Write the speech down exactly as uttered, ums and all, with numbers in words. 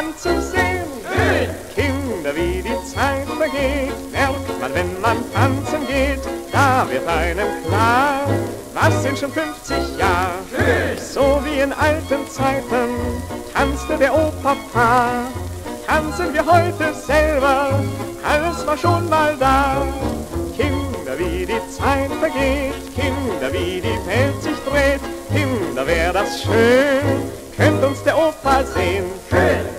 tanzen sehen. Schön. Kinder, wie die Zeit vergeht, merkt man, wenn man tanzen geht. Da wird einem klar, was sind schon fünfzig Jahre. Schön. So wie in alten Zeiten tanzte der Opa. Tanzen wir heute selber, alles war schon mal da. Kinder, wie die Zeit vergeht, Kinder, wie die Welt sich dreht. Kinder, wär das schön, könnt uns der Opa sehen. Schön.